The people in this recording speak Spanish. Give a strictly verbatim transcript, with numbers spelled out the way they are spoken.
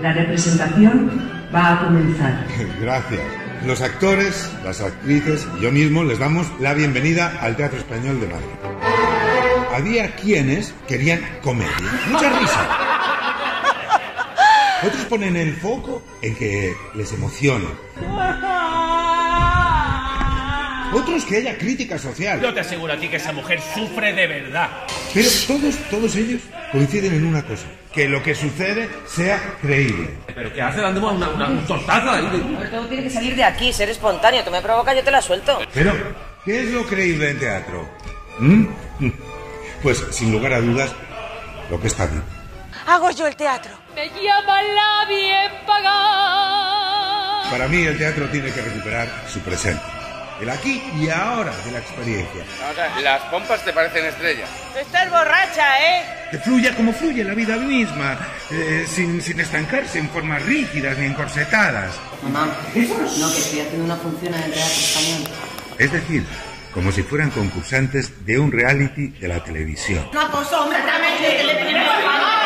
La representación va a comenzar. Gracias. Los actores, las actrices y yo mismo les damos la bienvenida al Teatro Español de Madrid. Había quienes querían comedia, mucha risa. Otros ponen el foco en que les emocione. Otros que haya crítica social. Yo te aseguro a ti que esa mujer sufre de verdad. Pero todos, todos ellos coinciden en una cosa: que lo que sucede sea creíble. ¿Pero qué hace dándome una, una, un tortazo ahí? Pero todo tiene que salir de aquí, ser espontáneo. Tú me provocas, yo te la suelto. Pero, ¿qué es lo creíble en teatro? ¿Mm? Pues, sin lugar a dudas, lo que está bien. Hago yo el teatro. Me llaman la bien pagada. Para mí el teatro tiene que recuperar su presente. El aquí y ahora de la experiencia. O sea, las pompas te parecen estrellas. Tú estás borracha, ¿eh? Que fluya como fluye la vida misma, eh, sin, sin estancarse en formas rígidas ni encorsetadas. Mamá, no, que estoy haciendo una función en el Teatro Español. Es decir, como si fueran concursantes de un reality de la televisión. No, pues hombre, también que le